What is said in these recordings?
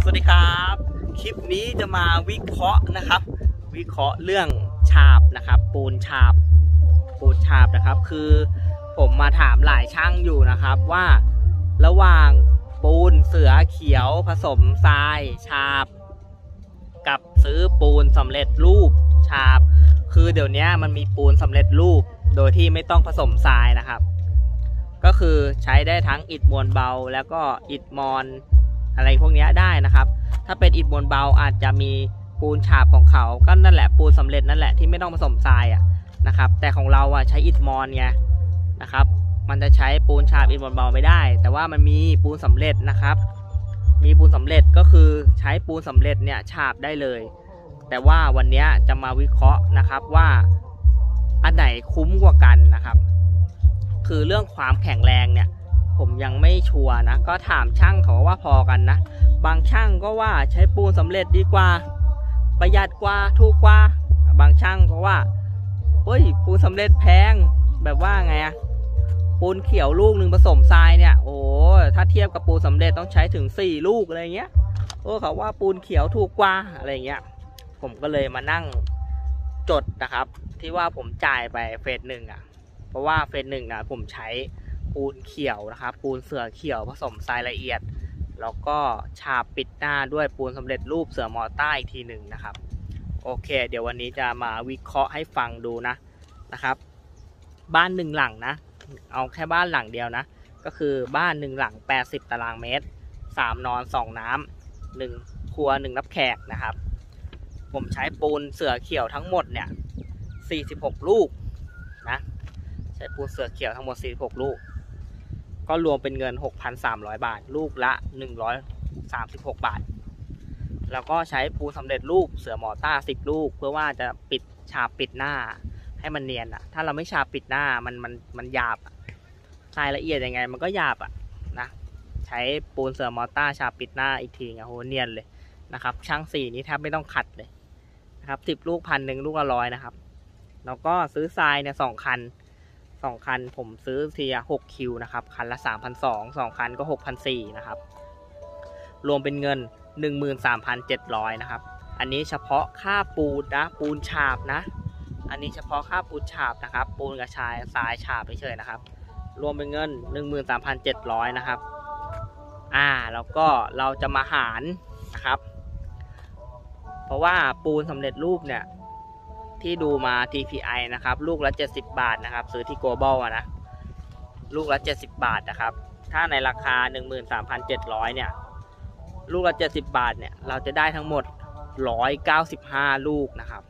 วัสดีครับคลิปนี้จะมาวิเคราะห์นะครับวิเคราะห์เรื่องฉาบนะครับปูนฉาบนะครับคือผมมาถามหลายช่างอยู่นะครับว่าระหว่างปูนเสือเขียวผสมทรายฉาบกับซื้อปูนสำเร็จรูปฉาบคือเดี๋ยวนี้มันมีปูนสำเร็จรูปโดยที่ไม่ต้องผสมทรายนะครับก็คือใช้ได้ทั้งอิฐมวลเบาแล้วก็อิฐมอนอะไรพวกนี้ได้นะครับถ้าเป็นอิฐมวลเบาอาจจะมีปูนฉาบของเขาก็นั่นแหละปูนสำเร็จนั่นแหละที่ไม่ต้องผสมทรายนะครับแต่ของเราใช้อิฐมอนไงนะครับมันจะใช้ปูนฉาบอิฐมวลเบาไม่ได้แต่ว่ามันมีปูนสำเร็จนะครับมีปูนสำเร็จก็คือใช้ปูนสำเร็จเนี่ยฉาบได้เลยแต่ว่าวันนี้จะมาวิเคราะห์นะครับว่าอันไหนคุ้มกว่ากันนะครับคือเรื่องความแข็งแรงเนี่ยผมยังไม่ชัวร์นะก็ถามช่างเขาว่าพอกันนะบางช่างก็ว่าใช้ปูนสำเร็จดีกว่าประหยัดกว่าถูกกว่าบางช่างก็ว่าเฮ้ยปูนสำเร็จแพงแบบว่าไงปูนเขียวลูกหนึ่งผสมทรายเนี่ยโอ้ถ้าเทียบกับปูนสำเร็จต้องใช้ถึง4ลูกอะไรเงี้ยเขาว่าปูนเขียวถูกกว่าอะไรเงี้ยผมก็เลยมานั่งจดนะครับที่ว่าผมจ่ายไปเฟสหนึ่งเพราะว่าเฟสหนึ่งผมใช้ปูนเขียวนะครับปูนเสือเขียวผสมทรายละเอียดแล้วก็ฉาบปิดหน้าด้วยปูนสำเร็จรูปเสือมอต้าอีกทีหนึ่งนะครับโอเคเดี๋ยววันนี้จะมาวิเคราะห์ให้ฟังดูนะครับบ้าน1หลังนะเอาแค่บ้านหลังเดียวนะก็คือบ้าน1หลัง80ตารางเมตร3นอน2น้ำ1ครัว1รับแขกนะครับผมใช้ปูนเสือเขียวทั้งหมดเนี่ย46ลูกนะใช้ปูนเสือเขียวทั้งหมด46ลูกก็รวมเป็นเงิน 6,300 บาทลูกละ136 บาทแล้วก็ใช้ปูนสำเร็จรูปเสือมอต้า10ลูกเพื่อว่าจะปิดฉาบปิดหน้าให้มันเนียนถ้าเราไม่ฉาบปิดหน้ามันหยาบทรายละเอียดยังไงมันก็หยาบนะใช้ปูนเสือมอต้าฉาบปิดหน้าอีกทีโหเนียนเลยนะครับช่างสีนี้แทบไม่ต้องขัดเลยนะครับ10ลูก1,000ลูกละ100นะครับแล้วก็ซื้อทรายเนี่ย2คันผมซื้อที6คิวนะครับคันละ 3,200 2คันก็ 6,400 นะครับรวมเป็นเงิน 13,700 นะครับอันนี้เฉพาะค่าปูนนะปูนฉาบนะอันนี้เฉพาะค่าปูนฉาบนะครับปูนกระชายทรายฉาบเฉยๆนะครับรวมเป็นเงิน 13,700 นะครับแล้วก็เราจะมาหารนะครับเพราะว่าปูนสำเร็จรูปเนี่ยที่ดูมา TPI นะครับลูกละ70 บาทนะครับซื้อที่ Global นะลูกละ70 บาทนะครับถ้าในราคา 13,700 เนี่ยลูกละ70 บาทเนี่ยเราจะได้ทั้งหมด195ลูกนะครับ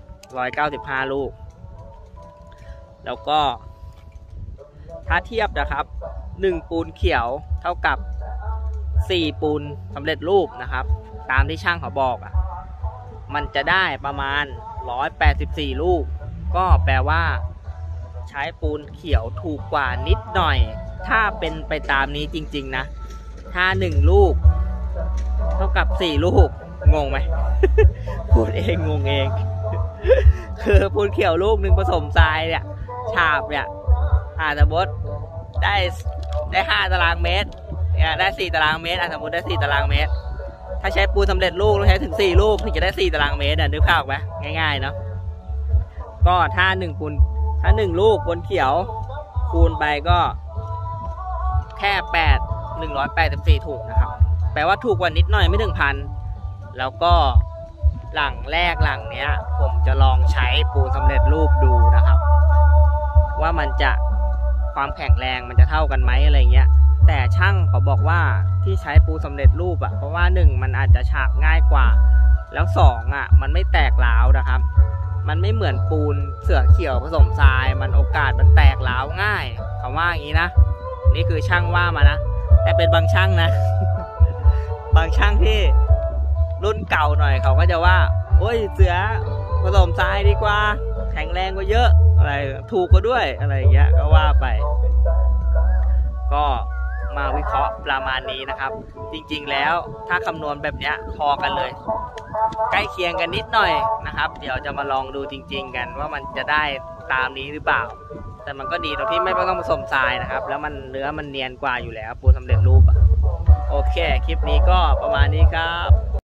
195ลูกแล้วก็ถ้าเทียบนะครับ1ปูนเขียวเท่ากับ4ปูนสำเร็จรูปนะครับตามที่ช่างเขาบอกมันจะได้ประมาณ184ลูกก็แปลว่าใช้ปูนเขียวถูกกว่านิดหน่อยถ้าเป็นไปตามนี้จริงๆนะถ้า1ลูกเท่ากับ4ลูกงงไหม พูดเองงงเองคือปูนเขียวลูกหนึ่งผสมทรายเนี่ยฉาบเนี่ยสมมติได้5ตารางเมตรได้4ตารางเมตรสมมติได้4ตารางเมตรถ้าใช้ปูนสำเร็จรูปต้องใช้ถึง4ลูกถึงจะได้4ตารางเมตรนึกภาพออกไหมง่ายๆเนาะก็ถ้า1ลูกปูนเขียวคูณไปก็แค่184ถูกนะครับแปลว่าถูกกว่านิดหน่อยไม่ถึงพันแล้วก็หลังเนี้ยผมจะลองใช้ปูนสำเร็จรูปดูนะครับว่ามันจะความแข็งแรงมันจะเท่ากันไหมอะไรเงี้ยแต่ช่างเขาบอกว่าที่ใช้ปูนสำเร็จรูปเพราะว่า1มันอาจจะฉาบง่ายกว่าแล้ว2มันไม่แตกร้าวนะครับมันไม่เหมือนปูนเสือเขียวผสมทรายมันโอกาสมันแตกร้าวง่ายเขาว่าอย่างนี้นะนี่คือช่างว่ามานะแต่เป็นบางช่างนะ บางช่างที่รุ่นเก่าหน่อยเขาก็จะว่าโอ้ยเสือผสมทรายดีกว่าแข็งแรงกว่าเยอะอะไรถูกกว่าด้วยอะไรอย่างเงี้ยก็ว่าไปก็มาวิเคราะห์ประมาณนี้นะครับจริงๆแล้วถ้าคำนวณแบบนี้พอกันเลยใกล้เคียงกันนิดหน่อยนะครับเดี๋ยวจะมาลองดูจริงๆกันว่ามันจะได้ตามนี้หรือเปล่าแต่มันก็ดีตรงที่ไม่ต้องผสมทรายนะครับแล้วมันเนื้อมันเนียนกว่าอยู่แล้วปูนสำเร็จรูปโอเคคลิปนี้ก็ประมาณนี้ครับ